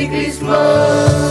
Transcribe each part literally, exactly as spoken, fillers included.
Merry Christmas.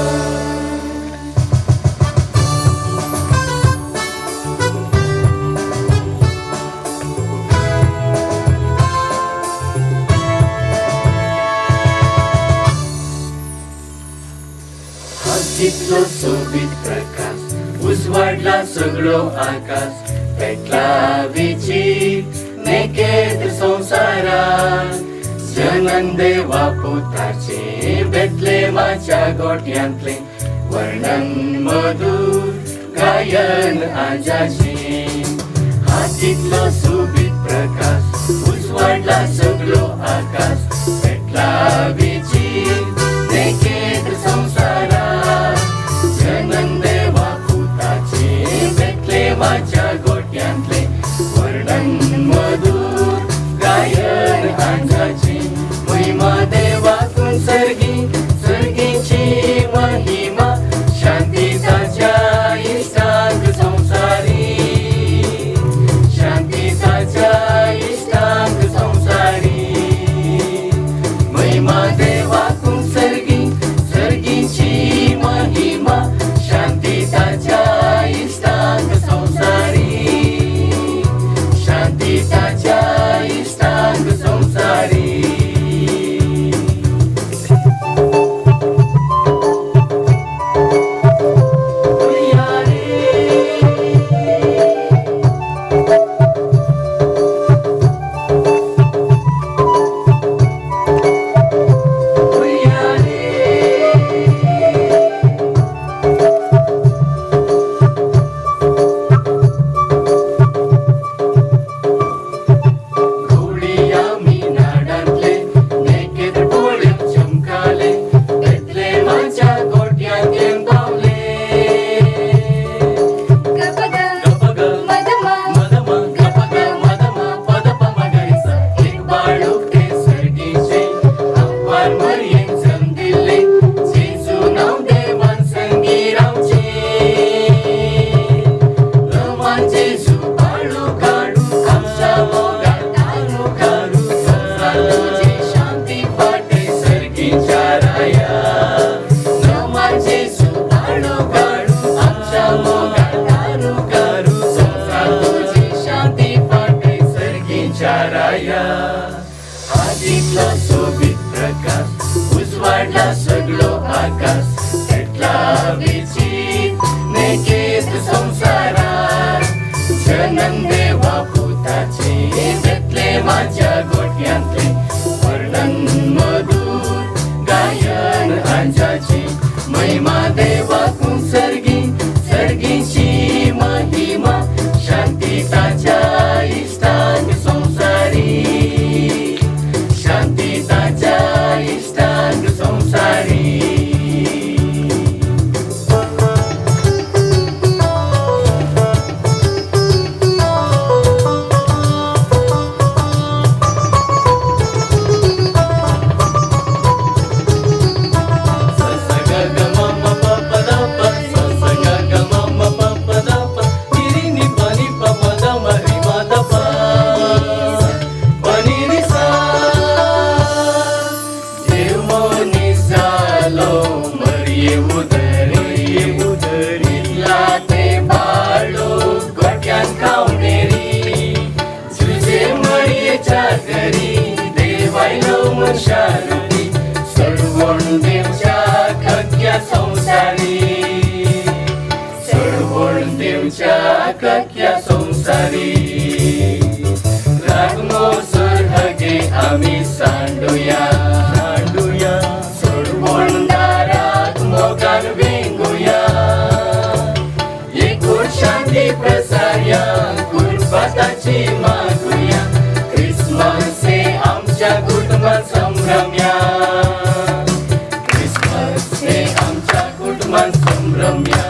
हातीतलो सोबीत प्रकाश उजवाडला सगळो आकाश पेटला विचित नेकेत संसारात जनन देवा पुताचे बेतलेमाच्या गोठ्यांतले वर्णन मधुर गायन आजाचे हातीतलो सोबीत प्रकाश उजवाडला सगळो आकाश पेटला विचित नेकेत संसारात जनन देवा पुताचे बेतलेमाच्या गोठ्यांतले वर्णन मधुर गायन आंजाचे महिमा देवाकून सर्गी सर्गीची महिमा शांती ताच्या इष्टांक संसारी शांती ताच्या इष्टांक संसारी महिमा देवाकून सर्गी सर्गीची महिमा शांती ताच्या इष्टांक संसारी शांती ताच्या इष्टांक संसारी हातीतलो सोबीत प्रकाश उजवाडला सगळो आकाश पेटला विचित नेकेत संसारात जनन देवा पुताचे बेतलेमाच्या गोठ्यांतले वर्णन मधुर गायन आंजाचे महिमा देवाकून सर्गी सर्गीची महिमा शांती ताच्या इष्टांक संसारी शांती ताच्या इष्टांक संसारी शारुती सडवण देवच्या कक्या संसारी सडवण देवच्या कक्या संसारी रागमो सरहगे आम्ही सांडूया सांडूया सडवण दारात मोगान वेंगुया एकूण शांती प्रसारया कुर्बाताची मागुया क्रिसमस हे आमच्या कुटुंबात संभ्रम्या क्रिसमस हे आमच्या कुटुंबात संभ्रम्या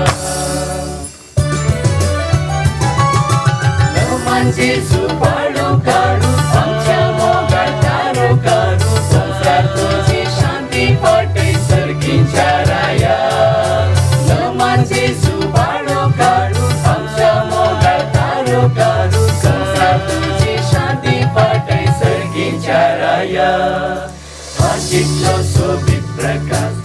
नवमांचे सुपाळो काढू आमच्या मोगात दारो काढू संसार तुझी शांती फाटे सर्गीच्या राया नवमांचे सुपाळो काढू आमच्या मोगात दारो काढू संसार तुझी शांती फाटे सर्गीच्या राया हातीतलो सोबीत प्रकाश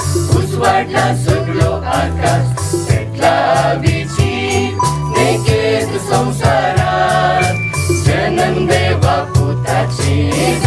वाढला सगळो आकाश पेटला विचित नेकेत संसारात जनन देवा पुताची